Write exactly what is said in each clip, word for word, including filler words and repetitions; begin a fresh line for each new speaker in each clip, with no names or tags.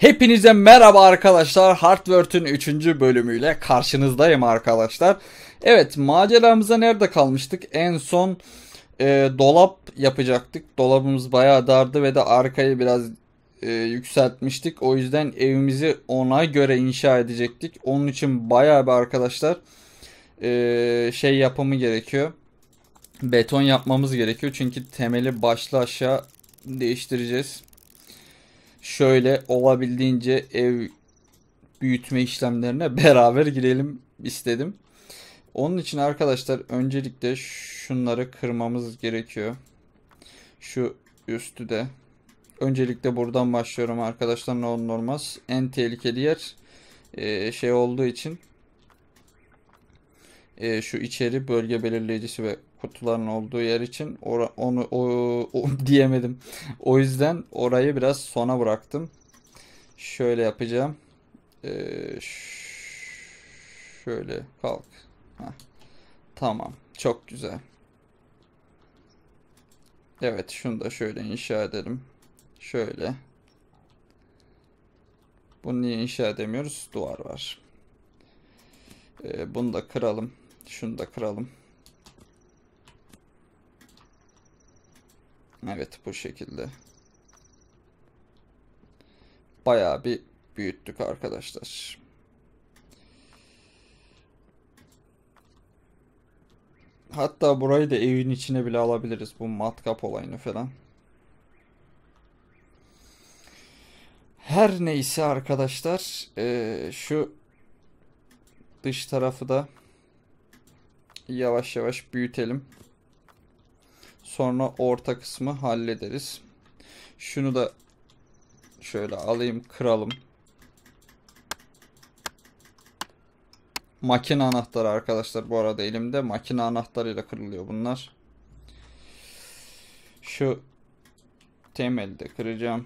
Hepinize merhaba arkadaşlar. Hardworld'ün üçüncü bölümüyle karşınızdayım arkadaşlar. Evet, maceramıza nerede kalmıştık? En son e, dolap yapacaktık. Dolabımız bayağı dardı ve de arkayı biraz e, yükseltmiştik. O yüzden evimizi ona göre inşa edecektik. Onun için bayağı bir arkadaşlar e, şey yapımı gerekiyor. Beton yapmamız gerekiyor. Çünkü temeli başlı aşağı değiştireceğiz. Şöyle olabildiğince ev büyütme işlemlerine beraber girelim istedim. Onun için arkadaşlar öncelikle şunları kırmamız gerekiyor. Şu üstü de. Öncelikle buradan başlıyorum arkadaşlar, ne olur ne olmaz. En tehlikeli yer e, şey olduğu için e, şu içeri bölge belirleyicisi ve kutuların olduğu yer için ora, onu o, o diyemedim. O yüzden orayı biraz sona bıraktım. Şöyle yapacağım. Ee, şöyle kalk. Heh, tamam. Çok güzel. Evet, şunu da şöyle inşa edelim. Şöyle. Bunu niye inşa edemiyoruz? Duvar var. Ee, bunu da kıralım. Şunu da kıralım. Evet, bu şekilde. Bayağı bir büyüttük arkadaşlar. Hatta burayı da evin içine bile alabiliriz. Bu matkap olayını falan. Her neyse arkadaşlar. Ee, şu dış tarafı da yavaş yavaş büyütelim. Sonra orta kısmı hallederiz. Şunu da şöyle alayım, kıralım. Makine anahtarı arkadaşlar, bu arada elimde makine anahtarıyla kırılıyor bunlar. Şu temeli de kıracağım.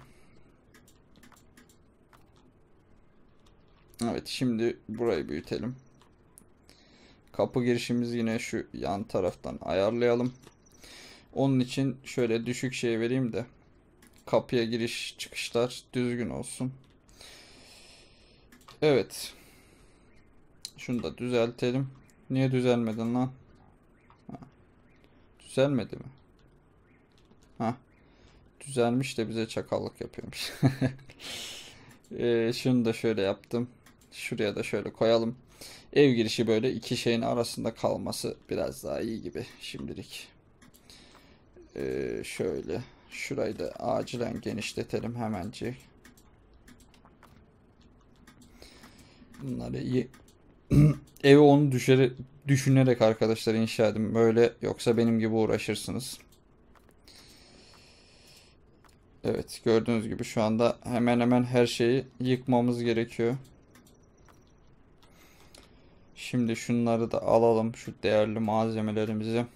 Evet, şimdi burayı büyütelim. Kapı girişimizi yine şu yan taraftan ayarlayalım. Onun için şöyle düşük şey vereyim de kapıya giriş çıkışlar düzgün olsun. Evet. Şunu da düzeltelim. Niye düzelmedin lan? Ha. Düzelmedi mi? Ha. Düzelmiş de bize çakallık yapıyormuş. ee, şunu da şöyle yaptım. Şuraya da şöyle koyalım. Ev girişi böyle iki şeyin arasında kalması biraz daha iyi gibi şimdilik. Ee, şöyle. Şurayı da acilen genişletelim hemencik. Bunları iyi. Evi onu düşere, düşünerek arkadaşlar inşa edin. Böyle, yoksa benim gibi uğraşırsınız. Evet, gördüğünüz gibi şu anda hemen hemen her şeyi yıkmamız gerekiyor. Şimdi şunları da alalım, şu değerli malzemelerimizi.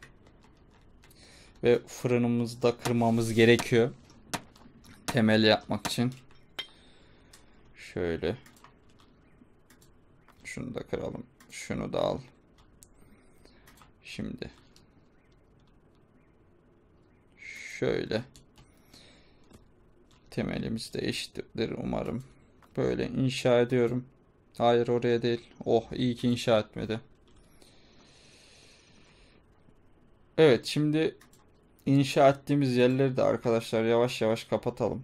Ve fırınımızı da kırmamız gerekiyor. Temel yapmak için. Şöyle. Şunu da kıralım. Şunu da al. Şimdi. Şöyle. Temelimiz de eşittir umarım. Böyle inşa ediyorum. Hayır, oraya değil. Oh, iyi ki inşa etmedi. Evet, şimdi inşa ettiğimiz yerleri de arkadaşlar yavaş yavaş kapatalım.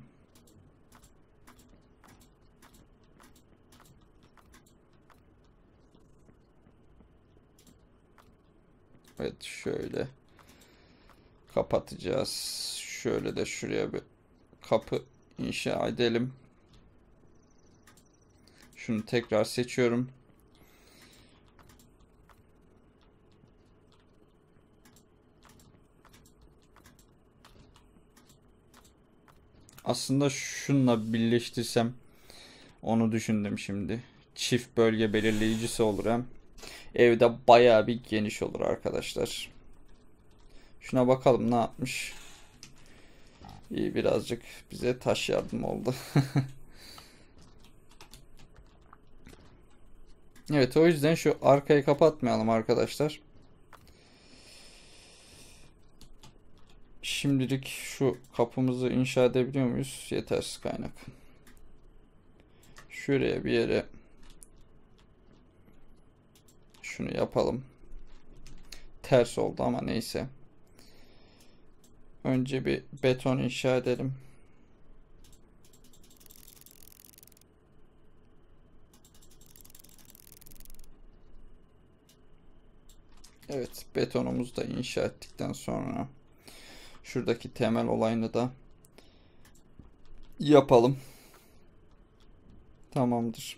Evet, şöyle kapatacağız. Şöyle de şuraya bir kapı inşa edelim. Şunu tekrar seçiyorum. Aslında şununla birleştirsem, onu düşündüm şimdi. Çift bölge belirleyicisi olur hem. Evde bayağı bir geniş olur arkadaşlar. Şuna bakalım ne yapmış. İyi, birazcık bize taş yardım oldu. Evet, o yüzden şu arkayı kapatmayalım arkadaşlar. Şimdilik şu kapımızı inşa edebiliyor muyuz? Yetersiz kaynak. Şuraya bir yere şunu yapalım. Ters oldu ama neyse. Önce bir beton inşa edelim. Evet, betonumuzu da inşa ettikten sonra şuradaki temel olayını da yapalım. Tamamdır.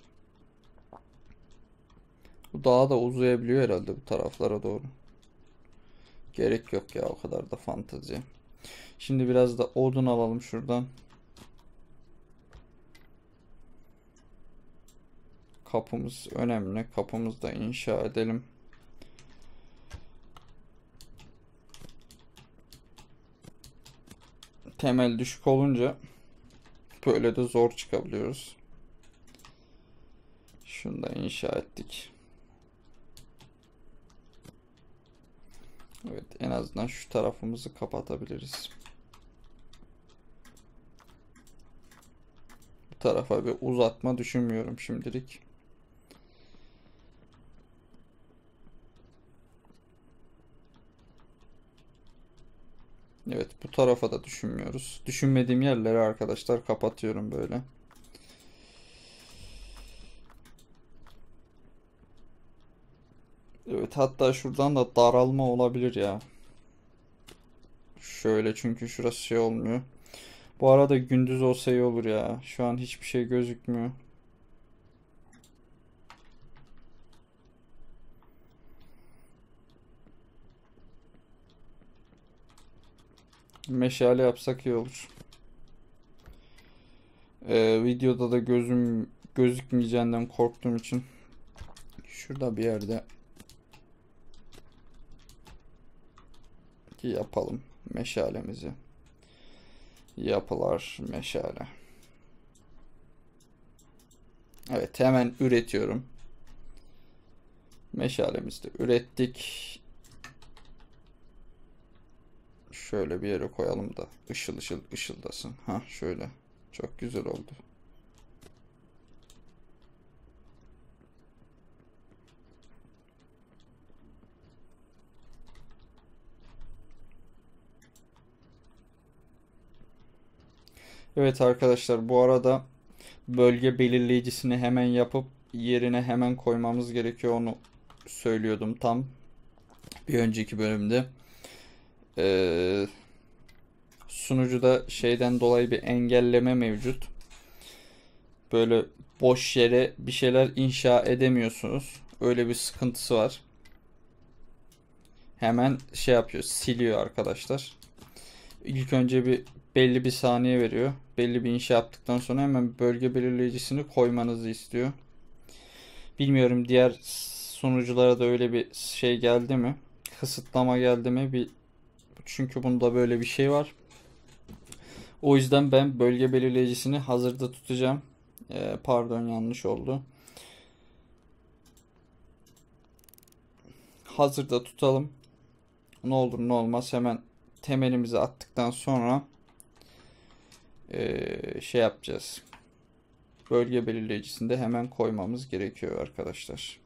Bu daha da uzayabiliyor herhalde bu taraflara doğru. Gerek yok ya, o kadar da fantezi. Şimdi biraz da odun alalım şuradan. Kapımız önemli. Kapımızı da inşa edelim. Temel düşük olunca böyle de zor çıkabiliyoruz. Şunu da inşa ettik. Evet, en azından şu tarafımızı kapatabiliriz. Bu tarafa bir uzatma düşünmüyorum şimdilik. Evet, bu tarafa da düşünmüyoruz. Düşünmediğim yerleri arkadaşlar kapatıyorum böyle. Evet, hatta şuradan da daralma olabilir ya. Şöyle, çünkü şurası şey olmuyor. Bu arada gündüz olsa iyi olur ya. Şu an hiçbir şey gözükmüyor. Meşale yapsak iyi olur. Ee, videoda da gözüm gözükmeyeceğinden korktuğum için şurada bir yerde yapalım meşalemizi. Yapılar meşale. Evet, hemen üretiyorum. Meşalemizi de ürettik. Şöyle bir yere koyalım da ışıl ışıl ışıldasın. Ha, şöyle. Çok güzel oldu. Evet arkadaşlar, bu arada bölge belirleyicisini hemen yapıp yerine hemen koymamız gerekiyor. Onu söylüyordum tam bir önceki bölümde. Ee, sunucuda şeyden dolayı bir engelleme mevcut. Böyle boş yere bir şeyler inşa edemiyorsunuz. Öyle bir sıkıntısı var. Hemen şey yapıyor, siliyor arkadaşlar. İlk önce bir belli bir saniye veriyor. Belli bir inşa yaptıktan sonra hemen bölge belirleyicisini koymanızı istiyor. Bilmiyorum diğer sunuculara da öyle bir şey geldi mi? Kısıtlama geldi mi? Bir, çünkü bunda böyle bir şey var. O yüzden ben bölge belirleyicisini hazırda tutacağım. Ee, pardon, yanlış oldu. Hazırda tutalım. Ne olur ne olmaz hemen temelimizi attıktan sonra ee, şey yapacağız. Bölge belirleyicisini de hemen koymamız gerekiyor arkadaşlar.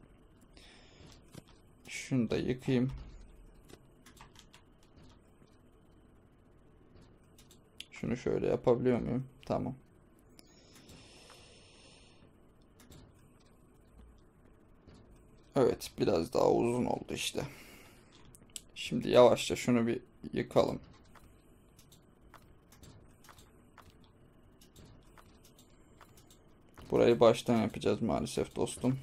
Şunu da yıkayayım. Şunu şöyle yapabiliyor muyum? Tamam. Evet, biraz daha uzun oldu işte. Şimdi yavaşça şunu bir yıkalım. Burayı baştan yapacağız maalesef dostum.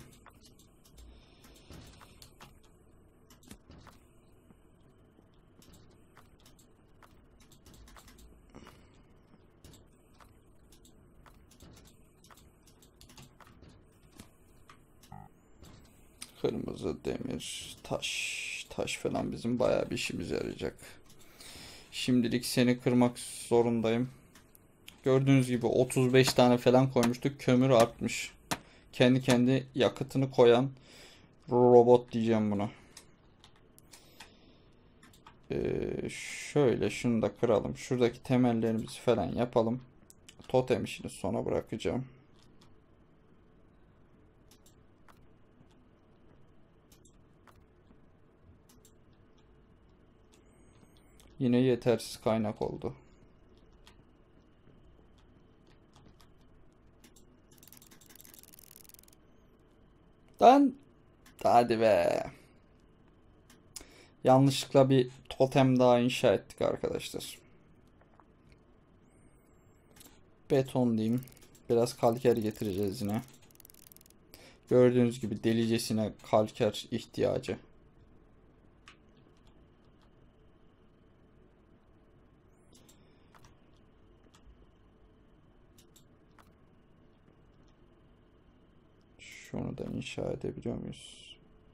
Kırmızı, demir, taş. Taş falan bizim bayağı bir işimize yarayacak. Şimdilik seni kırmak zorundayım. Gördüğünüz gibi otuz beş tane falan koymuştuk. Kömür artmış. Kendi kendi yakıtını koyan robot diyeceğim buna. Ee, şöyle şunu da kıralım. Şuradaki temellerimizi falan yapalım. Totem işini sona bırakacağım. Yine yetersiz kaynak oldu. Lan hadi be. Yanlışlıkla bir totem daha inşa ettik arkadaşlar. Beton diyeyim. Biraz kalker getireceğiz yine. Gördüğünüz gibi delicesine kalker ihtiyacı. Şunu da inşa edebiliyor muyuz?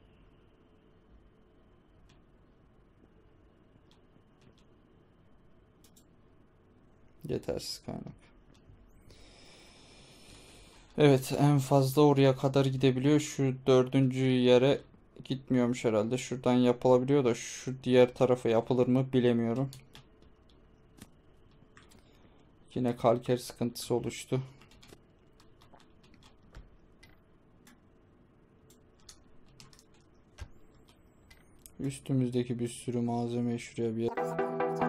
Yetersiz kaynak. Evet, en fazla oraya kadar gidebiliyor. Şu dördüncü yere gitmiyormuş herhalde. Şuradan yapılabiliyor da şu diğer tarafa yapılır mı bilemiyorum. Yine kalker sıkıntısı oluştu. Üstümüzdeki bir sürü malzemeyi şuraya bir yere...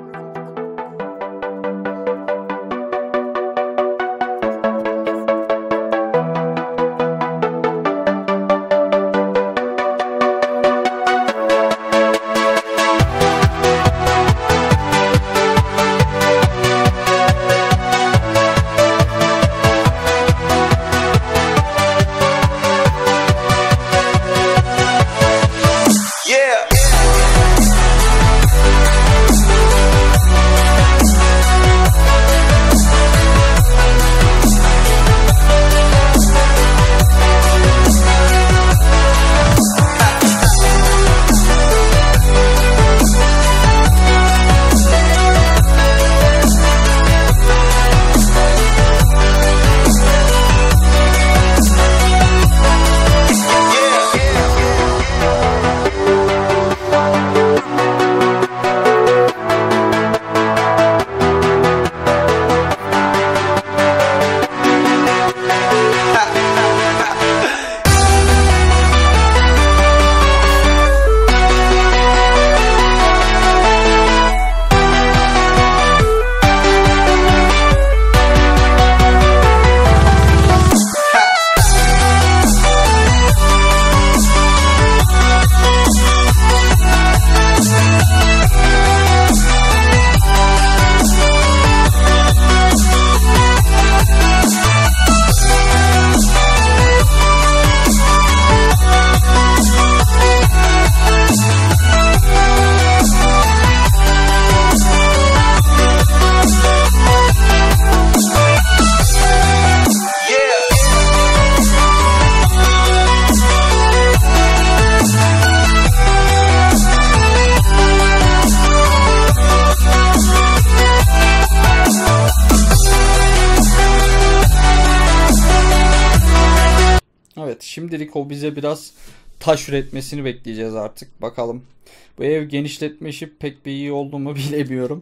Evet, şimdilik o bize biraz taş üretmesini bekleyeceğiz artık. Bakalım. Bu ev genişletme işi pek bir iyi oldu mu bilemiyorum.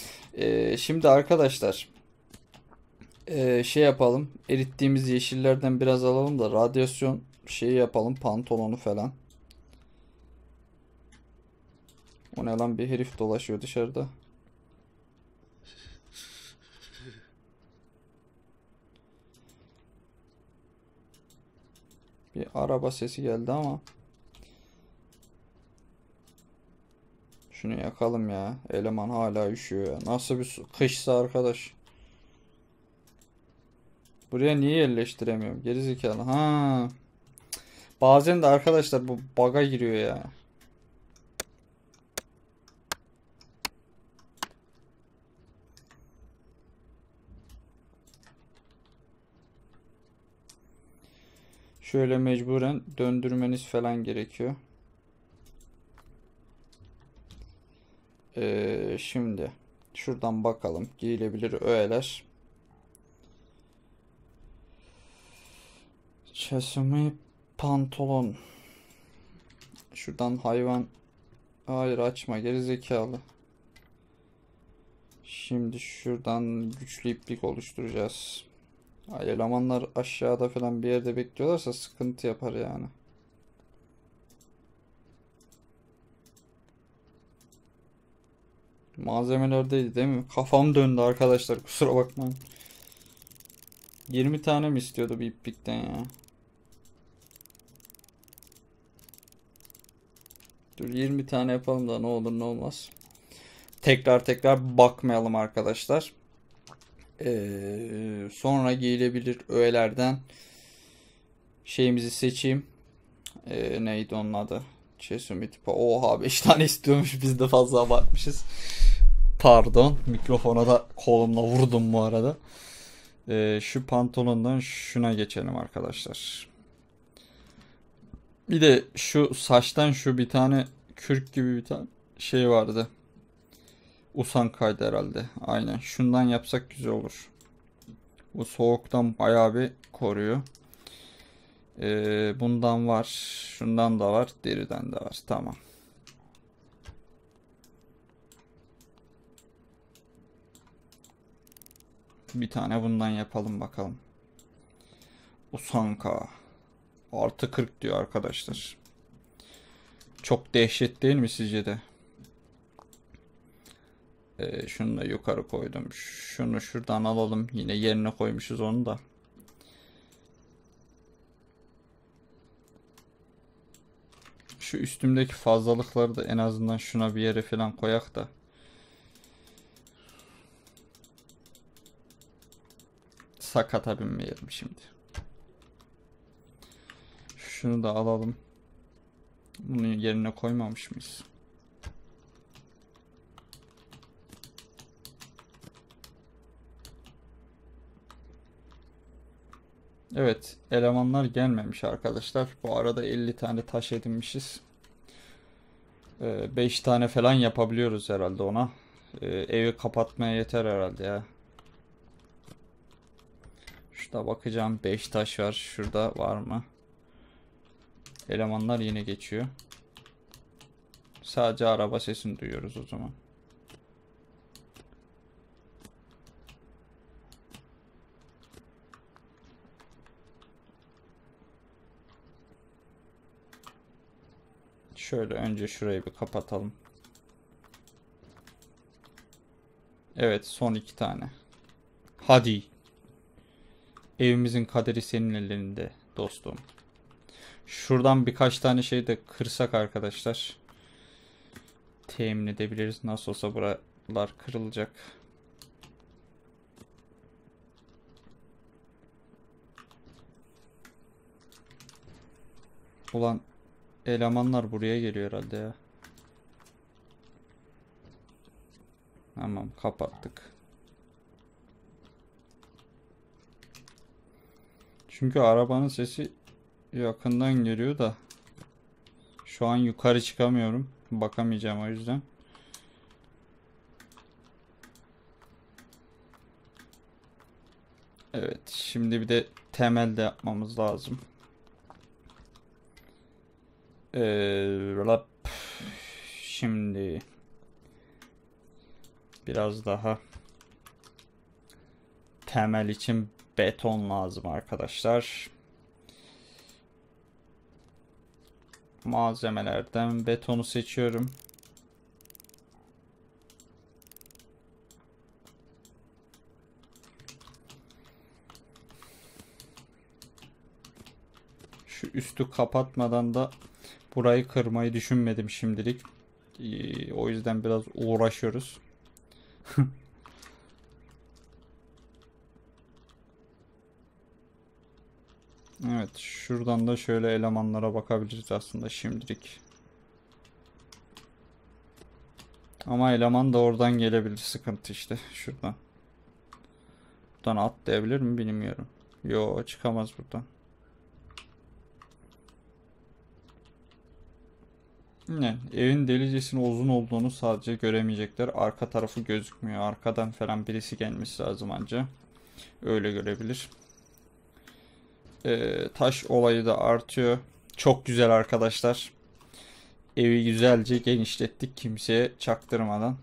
Ee, şimdi arkadaşlar e, şey yapalım. Erittiğimiz yeşillerden biraz alalım da radyasyon şeyi yapalım. Pantolonu falan. O ne lan, bir herif dolaşıyor dışarıda. Bir araba sesi geldi ama. Şunu yakalım ya. Eleman hala üşüyor ya. Nasıl bir kışsa arkadaş. Buraya niye yerleştiremiyorum? Gerizekalı. Ha. Bazen de arkadaşlar bu bug'a giriyor ya. Şöyle mecburen döndürmeniz falan gerekiyor. Ee, şimdi şuradan bakalım. Giyilebilir öğeler. Çesimi pantolon. Şuradan hayvan. Hayır, açma gerizekalı. Şimdi şuradan güçlü iplik oluşturacağız. Ay, elemanlar aşağıda falan bir yerde bekliyorlarsa sıkıntı yapar yani. Malzemelerdeydi değil mi? Kafam döndü arkadaşlar, kusura bakmayın. yirmi tane mi istiyordu bir iplikten ya? Dur yirmi tane yapalım da ne olur ne olmaz. Tekrar tekrar bakmayalım arkadaşlar. Ee, sonra giyilebilir öğelerden şeyimizi seçeyim. Ee, neydi onun adı? Çesumi tipi. Oha beş tane istiyormuş, biz de fazla abartmışız. Pardon, mikrofona da kolumla vurdum bu arada. Ee, şu pantolondan şuna geçelim arkadaşlar. Bir de şu saçtan şu bir tane kürk gibi bir tane şey vardı. Usankay'dı herhalde. Aynen. Şundan yapsak güzel olur. Bu soğuktan bayağı bir koruyor. Ee, bundan var. Şundan da var. Deriden de var. Tamam. Bir tane bundan yapalım bakalım. Usanka. Artı kırk diyor arkadaşlar. Çok dehşet değil mi sizce de? Ee, şunu da yukarı koydum. Şunu şuradan alalım. Yine yerine koymuşuz onu da. Şu üstümdeki fazlalıkları da en azından şuna bir yere falan koyak da. Sakata binmeyelim şimdi. Şunu da alalım. Bunu yerine koymamış mıyız? Evet, elemanlar gelmemiş arkadaşlar. Bu arada elli tane taş edinmişiz. beş tane falan yapabiliyoruz herhalde ona. Ee, evi kapatmaya yeter herhalde ya. Şurada bakacağım, beş taş var. Şurada var mı? Elemanlar yine geçiyor. Sadece araba sesini duyuyoruz o zaman. Şöyle önce şurayı bir kapatalım. Evet, son iki tane. Hadi. Evimizin kaderi senin ellerinde dostum. Şuradan birkaç tane şey de kırsak arkadaşlar. Temin edebiliriz. Nasıl olsa buralar kırılacak. Ulan elemanlar buraya geliyor herhalde ya. Tamam, kapattık. Çünkü arabanın sesi yakından geliyor da şu an yukarı çıkamıyorum. Bakamayacağım o yüzden. Evet, şimdi bir de temel de yapmamız lazım. Ee, şimdi biraz daha temel için beton lazım arkadaşlar. Malzemelerden betonu seçiyorum. Şu üstü kapatmadan da burayı kırmayı düşünmedim şimdilik. Ee, o yüzden biraz uğraşıyoruz. Evet, şuradan da şöyle elemanlara bakabiliriz aslında şimdilik. Ama eleman da oradan gelebilir, sıkıntı işte şuradan. Buradan atlayabilir mi bilmiyorum. Yo, çıkamaz buradan. Ne? Evin delicesine uzun olduğunu sadece göremeyecekler. Arka tarafı gözükmüyor. Arkadan falan birisi gelmesi lazım anca. Öyle görebilir. Ee, taş olayı da artıyor. Çok güzel arkadaşlar. Evi güzelce genişlettik kimseye çaktırmadan.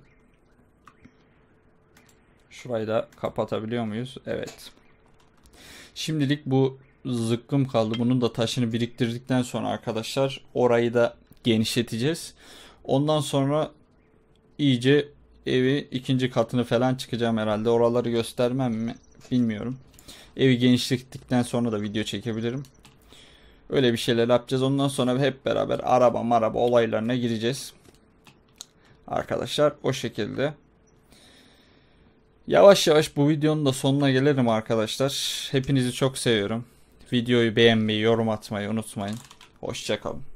Şurayı da kapatabiliyor muyuz? Evet. Şimdilik bu zıkkım kaldı. Bunun da taşını biriktirdikten sonra arkadaşlar orayı da genişleteceğiz. Ondan sonra iyice evi ikinci katını falan çıkacağım herhalde. Oraları göstermem mi bilmiyorum. Evi genişlettikten sonra da video çekebilirim. Öyle bir şeyler yapacağız. Ondan sonra hep beraber araba maraba olaylarına gireceğiz. Arkadaşlar o şekilde. Yavaş yavaş bu videonun da sonuna gelelim arkadaşlar. Hepinizi çok seviyorum. Videoyu beğenmeyi, yorum atmayı unutmayın. Hoşça kalın.